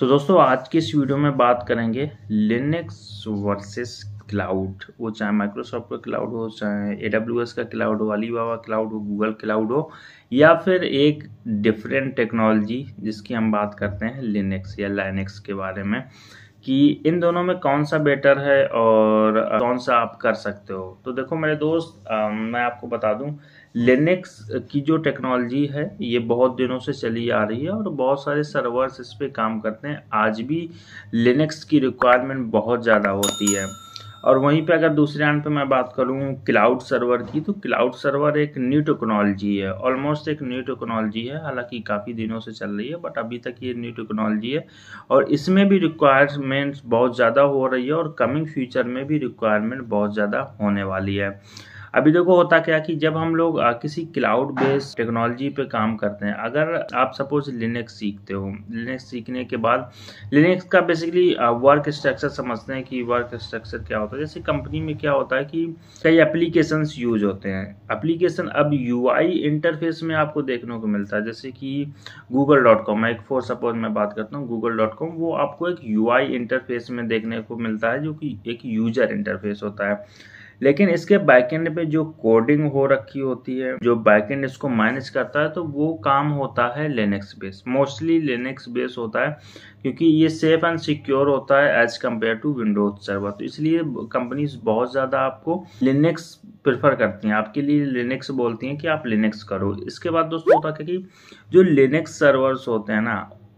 तो दोस्तों आज की इस वीडियो में बात करेंगे लिनक्स वर्सेस क्लाउड। वो चाहे माइक्रोसॉफ्ट का क्लाउड हो, चाहे AWS का क्लाउड हो, अलीबाबा क्लाउड हो, गूगल क्लाउड हो, या फिर एक डिफरेंट टेक्नोलॉजी जिसकी हम बात करते हैं लिनक्स या लाइनक्स के बारे में, कि इन दोनों में कौन सा बेटर है और कौन सा आप कर सकते हो। तो देखो मेरे दोस्त, मैं आपको बता दूं, लिनक्स की जो टेक्नोलॉजी है ये बहुत दिनों से चली आ रही है और बहुत सारे सर्वर्स इस पे काम करते हैं। आज भी लिनक्स की रिक्वायरमेंट बहुत ज़्यादा होती है। और वहीं पे अगर दूसरे एंड पे मैं बात करूं क्लाउड सर्वर की, तो क्लाउड सर्वर एक न्यू टेक्नोलॉजी है, ऑलमोस्ट एक न्यू टेक्नोलॉजी है। हालांकि काफ़ी दिनों से चल रही है बट अभी तक ये न्यू टेक्नोलॉजी है और इसमें भी रिक्वायरमेंट्स बहुत ज़्यादा हो रही है और कमिंग फ्यूचर में भी रिक्वायरमेंट बहुत ज़्यादा होने वाली है। अभी देखो होता क्या कि जब हम लोग किसी क्लाउड बेस्ड टेक्नोलॉजी पे काम करते हैं, अगर आप सपोज लिनक्स सीखते हो, लिनक्स सीखने के बाद लिनक्स का बेसिकली वर्क स्ट्रक्चर समझते हैं कि वर्क स्ट्रक्चर क्या होता है। जैसे कंपनी में क्या होता है कि कई एप्लीकेशंस यूज होते हैं। एप्लीकेशन अब UI इंटरफेस में आपको देखने को मिलता है, जैसे कि google.com, एक फॉर सपोज मैं बात करता हूँ google.com, वो आपको एक UI इंटरफेस में देखने को मिलता है जो कि एक यूजर इंटरफेस होता है। लेकिन इसके बैकएंड पे जो कोडिंग हो रखी होती है, जो बैकएंड इसको मैनेज करता है, तो वो काम होता है Linux base, mostly Linux base होता है, क्योंकि ये सेफ एंड सिक्योर होता है as compare to Windows server. तो इसलिए कंपनीज बहुत ज़्यादा आपको लिनक्स प्रेफर करती हैं, आपके लिए लिनक्स बोलती हैं कि आप लिनक्स करो। इसके बाद दोस्तों होता है कि जो लिनक्स सर्वर्स होते हैं ना,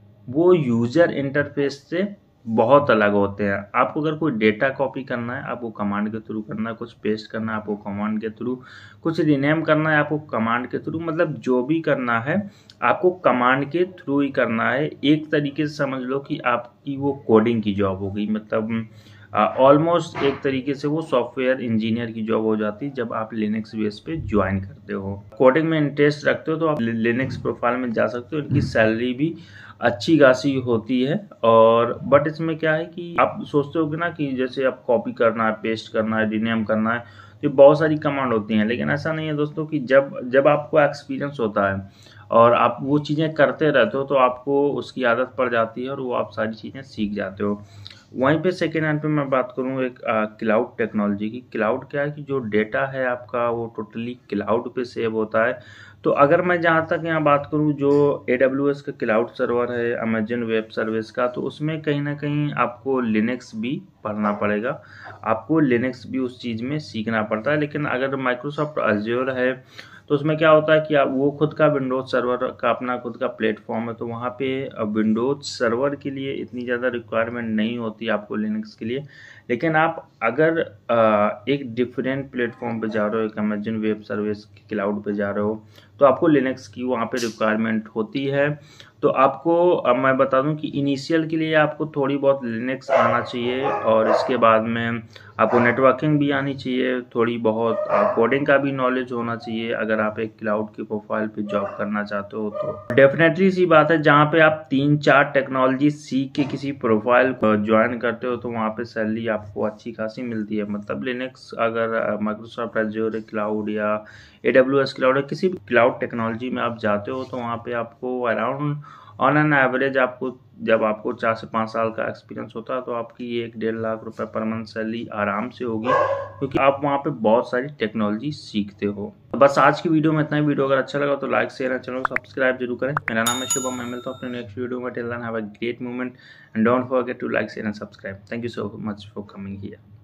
वो यूजर इंटरफेस से बहुत अलग होते हैं। आपको अगर कोई डेटा कॉपी करना है आपको कमांड के थ्रू करना है, कुछ पेस्ट करना है आपको कमांड के थ्रू, कुछ रीनेम करना है आपको कमांड के थ्रू, मतलब जो भी करना है आपको कमांड के थ्रू ही करना है। एक तरीके से समझ लो कि आपकी वो कोडिंग की जॉब हो गई, मतलब ऑलमोस्ट एक तरीके से वो सॉफ्टवेयर इंजीनियर की जॉब हो जाती है जब आप लिनक्स बेस पे ज्वाइन करते हो। कोडिंग में इंटरेस्ट रखते हो तो आप लिनक्स प्रोफाइल में जा सकते हो। इनकी सैलरी भी अच्छी खासी होती है। और बट इसमें क्या है कि आप सोचते हो कि ना कि जैसे आप कॉपी करना है, पेस्ट करना है, रीनेम करना है, तो बहुत सारी कमांड होती हैं। लेकिन ऐसा नहीं है दोस्तों कि जब आपको एक्सपीरियंस होता है और आप वो चीज़ें करते रहते हो तो आपको उसकी आदत पड़ जाती है और वो आप सारी चीज़ें सीख जाते हो। वहीं पे सेकेंड हैंड पे मैं बात करूँ एक क्लाउड टेक्नोलॉजी की। क्लाउड क्या है कि जो डेटा है आपका वो टोटली क्लाउड पे सेव होता है। तो अगर मैं जहाँ तक यहाँ बात करूँ जो AWS का क्लाउड सर्वर है, अमेजन वेब सर्विस का, तो उसमें कहीं ना कहीं आपको लिनक्स भी पढ़ना पड़ेगा, आपको लिनक्स भी उस चीज़ में सीखना पड़ता है। लेकिन अगर माइक्रोसॉफ्ट अज्योर है तो उसमें क्या होता है कि आप वो खुद का विंडोज सर्वर का अपना खुद का प्लेटफॉर्म है, तो वहाँ पे विंडोज सर्वर के लिए इतनी ज़्यादा रिक्वायरमेंट नहीं होती आपको लिनक्स के लिए। लेकिन आप अगर एक डिफरेंट प्लेटफॉर्म पे जा रहे हो, एक अमेजन वेब सर्विस क्लाउड पे जा रहे हो, तो आपको लिनक्स की वहाँ पे रिक्वायरमेंट होती है। तो आपको मैं बता दूं कि इनिशियल के लिए आपको थोड़ी बहुत लिनक्स आना चाहिए और इसके बाद में आपको नेटवर्किंग भी आनी चाहिए, थोड़ी बहुत कोडिंग का भी नॉलेज होना चाहिए अगर आप एक क्लाउड की प्रोफाइल पे जॉब करना चाहते हो। तो डेफिनेटली सी बात है, जहाँ पे आप 3-4 टेक्नोलॉजी सीख के किसी प्रोफाइल को ज्वाइन करते हो तो वहाँ पे सैलरी आपको अच्छी खासी मिलती है। मतलब लिनक्स अगर माइक्रोसॉफ्ट एज़्योर क्लाउड या AWS क्लाउड या किसी भी क्लाउड टेक्नोलॉजी में आप जाते हो तो वहाँ पे आपको अराउंड ऑन एन एवरेज आपको जब आपको 4 से 5 साल का एक्सपीरियंस होता है तो आपकी 1-1.5 लाख रुपए पर मंथ सैलरी आराम से होगी, क्योंकि आप वहाँ पे बहुत सारी टेक्नोलॉजी सीखते हो। तो बस आज की वीडियो में इतना ही। वीडियो अगर अच्छा लगा तो लाइक शेयर और चैनल को सब्सक्राइब जरूर करें। मेरा नाम है शुभम, मैं मिलता हूँ अपने नेक्स्ट वीडियो में। Till then have a great moment and don't forget to like share and subscribe. Thank you so much for coming here.